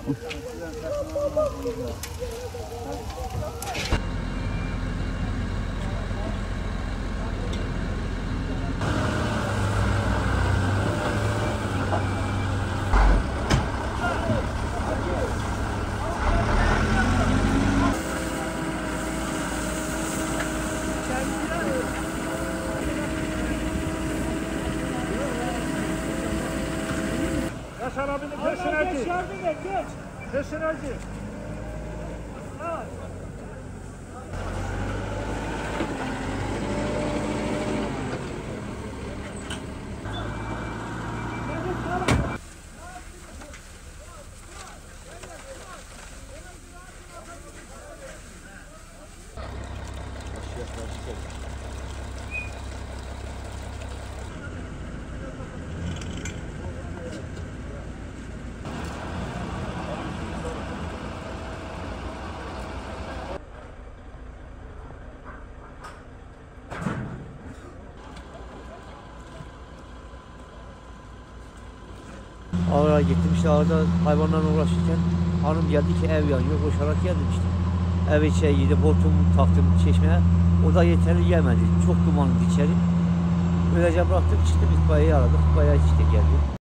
Yaşar abinin peşine Geç yardım et, geç. Peşine git. Ağlara gittim işte ağırda hayvanlarla uğraşırken hanım geldi ki ev yanıyor, koşarak geldim işte. Ev içeri girdim, hortumu taktım çeşmeye, o da yeterli gelmedi, çok dumanlıydı içeri. Öylece bıraktım, çıktım itfaiyeyi aradık, itfaiye işte geldi.